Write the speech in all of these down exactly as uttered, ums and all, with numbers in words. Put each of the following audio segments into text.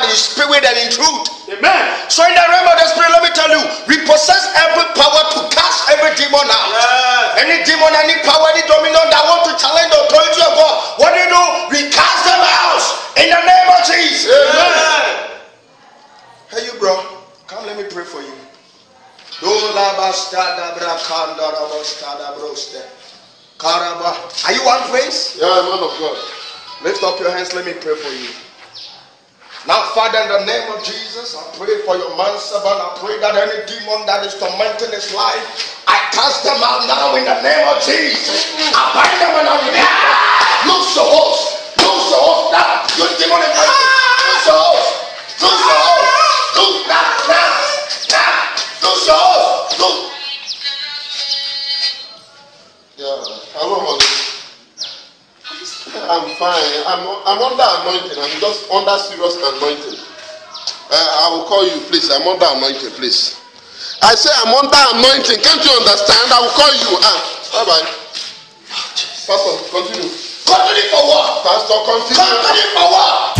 but in spirit and in truth. Amen. So in the realm of the spirit, let me tell you, we possess every power to cast every demon out. Yes. Any demon, any power, any dominion that want to challenge the authority of God, what do you do? We cast them out in the name of Jesus. Amen. Hey you bro, come let me pray for you. Are you one place? Yeah, man of God. Lift up your hands, let me pray for you. Now, Father, in the name of Jesus, I pray for your man servant. I pray that any demon that is tormenting his life, I cast them out now in the name of Jesus. I bind them and I release them. Lose your host. Lose your host now. You demon in my lose your host. Lose your host. Lose now. Now. Now. Lose your host. Lose. Yeah, I don't want to. I'm fine. I'm, I'm under anointing. I'm just under serious anointing. Uh, I will call you, please. I'm under anointing, please. I say I'm under anointing. Can't you understand? I will call you. Ah, bye bye. Pastor, continue. Continue for what? Pastor, continue. Continue for what?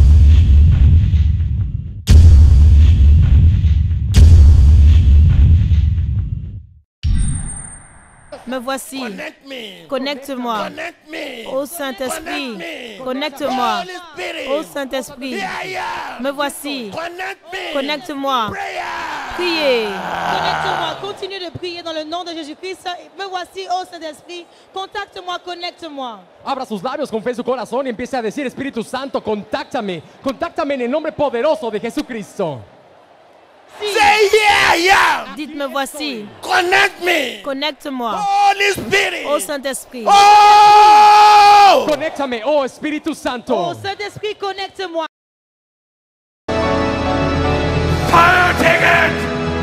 Me voici. Connecte-moi. Ô Saint-Esprit. Connecte-moi. Ô Saint-Esprit. Me voici. Connecte-moi. Priez. Connecte-moi. Continue de prier dans le nom de Jésus-Christ. Me voici, ô Saint-Esprit. Contacte-moi, connecte-moi. Abra sus labios, confíe su corazón y empiece a decir: Espíritu Santo, contáctame. Contáctame en el nombre poderoso de Jesucristo. Si. Say yeah, yeah. Dites me voici. Connect me. Connecte-moi. Holy Spirit. Ô Saint-Esprit. Oh! Conéctame, oh Espíritu Santo. Ô Saint-Esprit, connecte-moi. Fire ticket.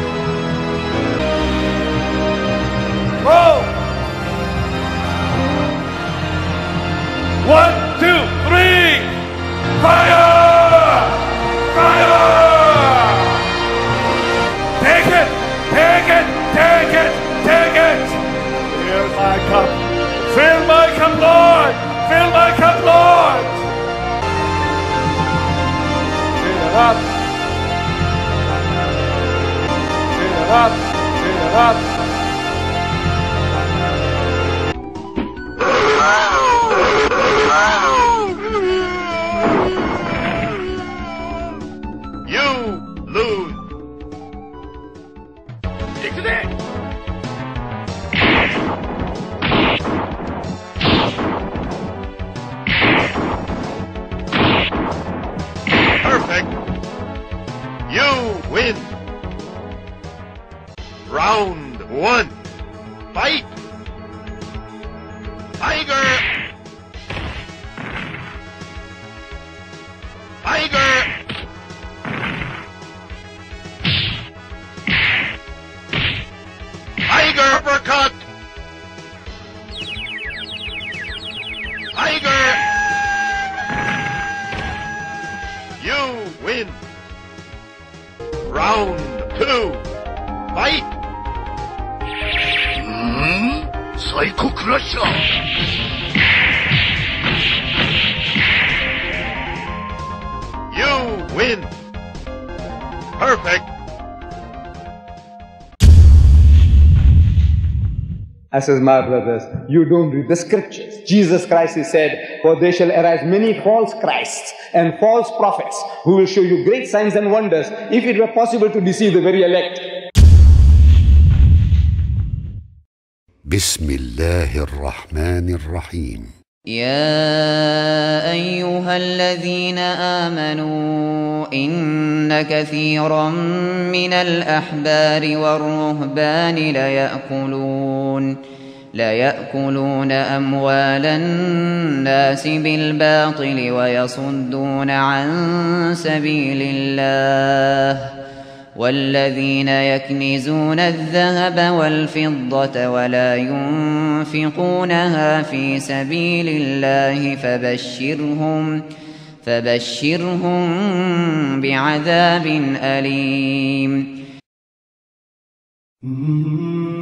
Oh. One, two, three. Fire! Fire! Take it! Take it! Take it! Take it! Fill my cup! Fill my cup, Lord! Fill my cup, Lord! Fill it up! Fill it up! Fill it up! You lose! Perfect. You win. Round one. Fight. Tiger. Tiger. Tiger uppercut. Tiger. You win. Round two. Fight. Hmm? Psycho Crusher. You win. Perfect. I says, my brothers, you don't read the scriptures. Jesus Christ, he said, for there shall arise many false Christs and false prophets who will show you great signs and wonders, if it were possible to deceive the very elect. بسم الله الرحمن الرحيم. يا أيها الذين آمنوا إن كثيرا من الأحبار والرهبان ليأكلون ليأكلون أموال الناس بالباطل ويصدون عن سبيل الله والذين يكنزون الذهب والفضة ولا ينفقونها في سبيل الله فبشرهم فبشرهم بعذاب أليم.